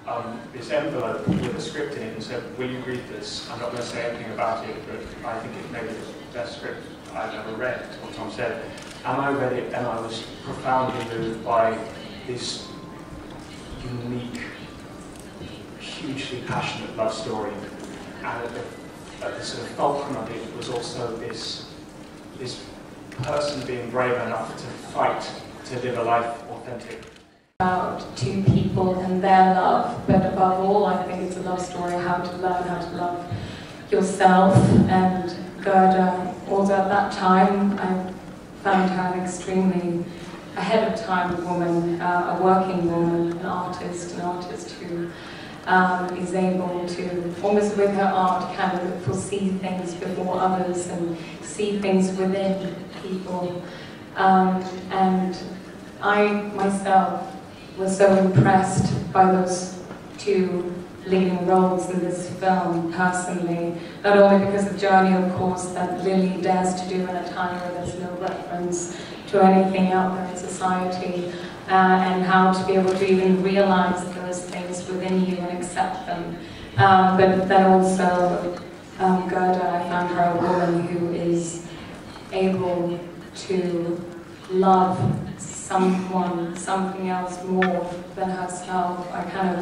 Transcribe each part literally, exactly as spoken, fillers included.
um, this envelope with a script in it and said, will you read this? I'm not going to say anything about it, but I think it may be the best script I've ever read, what Tom said. And I read it and I was profoundly moved by this unique, hugely passionate love story. And at the, at the sort of fulcrum of it was also this, this person being brave enough to fight to live a life authentic. About two people and their love, but above all, I think it's a love story how to learn how to love yourself. And Gerda, although at that time I found her an extremely ahead of time woman, uh, a working woman, an artist, an artist who um, is able to, almost with her art, kind of foresee things before others and see things within people. Um, and I myself was so impressed by those two leading roles in this film personally, not only because of the journey, of course, that Lily dares to do in a time where there's no reference to anything out there in society, uh, and how to be able to even realize those things within you and accept them. Um, but then also, um, Gerda, I found her a woman who is able to love someone, something else more than herself. I kind of,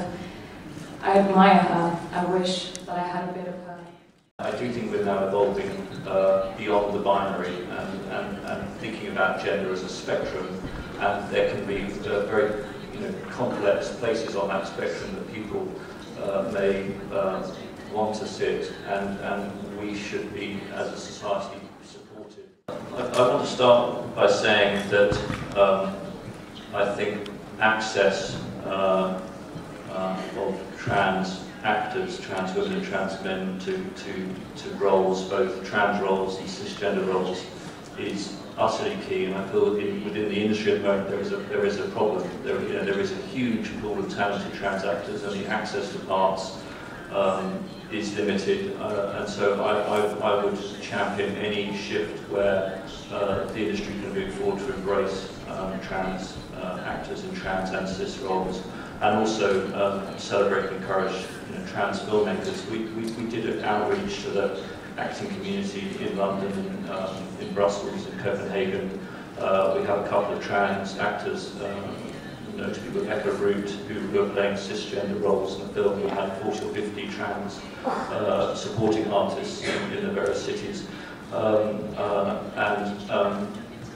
I admire her. I wish that I had a bit of her. I do think we're now evolving uh, beyond the binary and, and, and thinking about gender as a spectrum, and there can be uh, very you know, complex places on that spectrum that people uh, may uh, want to sit, and, and we should be, as a society, supportive. I, I want to start by saying that um, I think access uh, uh, of trans actors, trans women and trans men to, to, to roles, both trans roles and cisgender roles, is utterly key. And I feel in, within the industry at the moment there is a, there is a problem. There, you know, there is a huge pool of talented trans actors and the access to parts um, is limited. Uh, and so I, I, I would champion any shift where uh, the industry can move forward to embrace um, trans uh, actors in trans and cis roles, and also um, celebrate and encourage you know, trans filmmakers. We, we, we did an outreach to the acting community in London, in, um, in Brussels, in Copenhagen. Uh, we have a couple of trans actors, um, notably Rebecca Root, who were playing cisgender roles in the film. We had forty or fifty trans uh, supporting artists in, in the various cities. Um, uh, and um,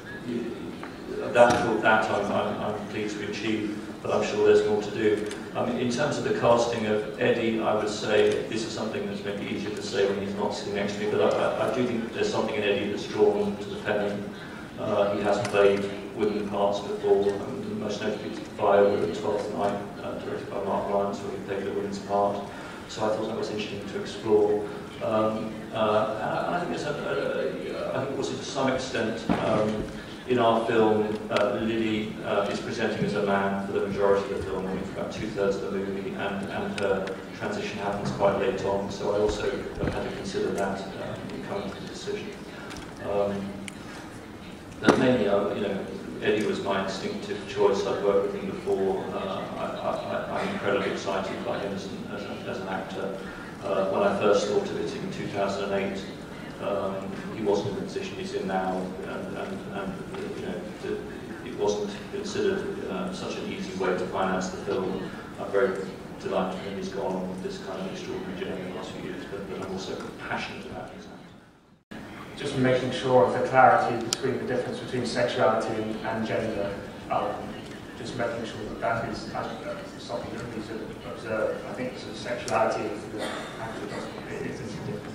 that, that I'm, I'm, I'm pleased to achieve, but I'm sure there's more to do. I mean, in terms of the casting of Eddie, I would say this is something that's maybe easier to say when he's not sitting next to me, but I, I do think there's something in Eddie that's drawn to the pen. Uh, he has played women parts before, and most notably Viola at Twelfth Night, uh, directed by Mark Lyons, where he played a woman's part. So I thought that was interesting to explore. Um, uh, and I think, it's a, a, a, I think also to some extent, um, in our film, uh, Lily uh, is presenting as a man for the majority of the film, I mean, for about two-thirds of the movie, and, and her transition happens quite late on, so I also had to consider that uh, in coming to the decision. Um, and mainly, uh, you know, Eddie was my instinctive choice. I've worked with him before. Uh, I, I, I'm incredibly excited by him as an, as, a, as an actor. Uh, when I first thought of it in two thousand eight, Um, he wasn't in the position he's in now, and, and, and you know, it wasn't considered uh, such an easy way to finance the film. I'm very delighted that he's gone on with this kind of extraordinary journey in the last few years, but, but I'm also passionate about his acting. Just making sure of the clarity between the difference between sexuality and, and gender, um, just making sure that that is uh, something that we should observe. I think sort of sexuality is the actor doesn't, it is a difference.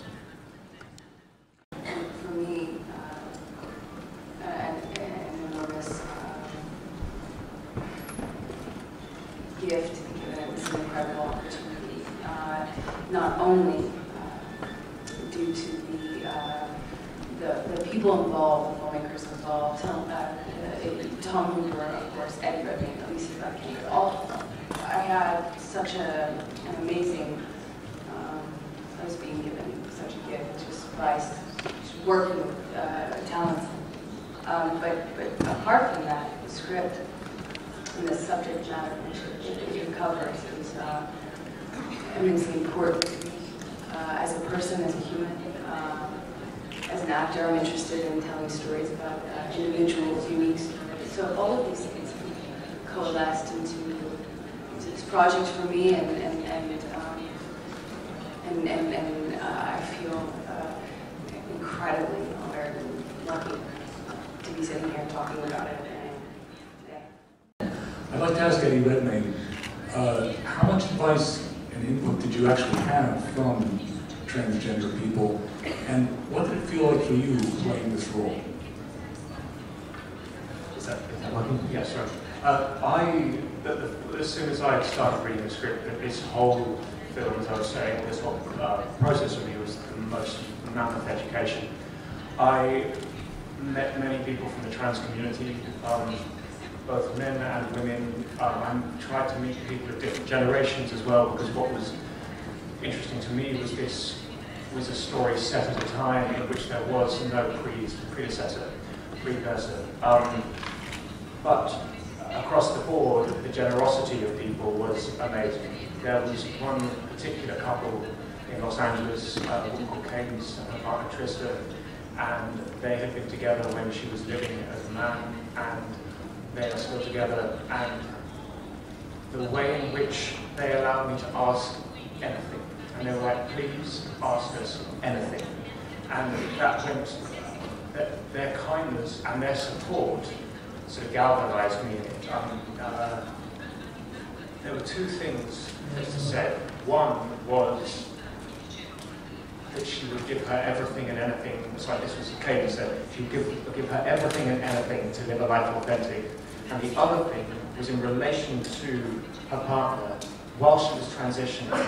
Gift to be given. It was an incredible opportunity, uh, not only uh, due to the, uh, the the people involved, the filmmakers involved, Tom, uh, Tom Hooper, of course, Eddie Redmayne, Alicia Vikander, all of them. I had such a, an amazing, um, I was being given such a gift just by just working with uh, talent. Um, but, but apart from that, the script and the subject matter that it covers is uh, immensely important to me. Uh, as a person, as a human, uh, as an actor, I'm interested in telling stories about uh, individuals, unique stories. So all of these things coalesced into, into this project for me, and and and um, and, and, and uh, I feel uh, incredibly honored and lucky to be sitting here talking about it today. I'd like to ask Eddie Redmayne, uh, how much advice and input did you actually have from transgender people, and what did it feel like for you playing this role? Is that, is that working? Yes, right. Uh, I, the, the, as soon as I started reading the script, this whole film, as I was saying, this whole uh, process for me was the most mammoth education. I met many people from the trans community, um, both men and women. Um, I tried to meet people of different generations as well, because what was interesting to me was this was a story set at a time in which there was no pre predecessor, precursor. Um, but across the board, the generosity of people was amazing. There was one particular couple in Los Angeles, uh, a woman called Kay's and her partner Trista, and they had been together when she was living as a man, and they are still together. And the way in which they allowed me to ask anything, and they were like, please ask us anything. And that went, their, their kindness and their support sort of galvanized me in it. Um, uh, there were two things that she said. One was that she would give her everything and anything. It's like this was Katie said, she would give, give her everything and anything to live a life authentic. And the other thing was in relation to her partner while she was transitioning.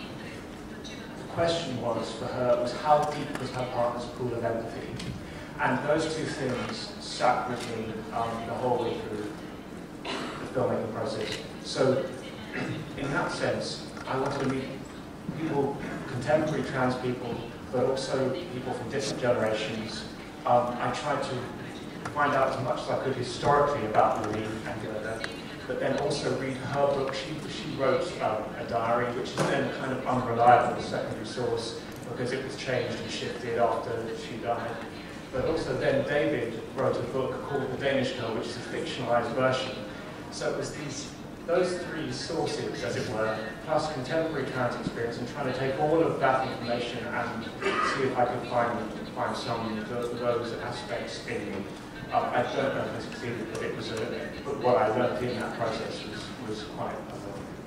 The question was for her was how deep was her partner's pool of empathy, and those two things sat with me um, the whole way through the filmmaking process. So, in that sense, I wanted to meet people, contemporary trans people, but also people from different generations. Um, I tried to find out as much as I could historically about Louis and Gerda, but then also read her book. She, she wrote um, a diary, which is then kind of unreliable secondary source because it was changed and shifted after she died. But also then David wrote a book called The Danish Girl, which is a fictionalized version. So it was these, those three sources, as it were, plus contemporary trans experience, and trying to take all of that information and see if I could find, find some of those aspects in me. Um, I don't know if I succeeded, but it was a, but what I learned in that process was, was quite uh,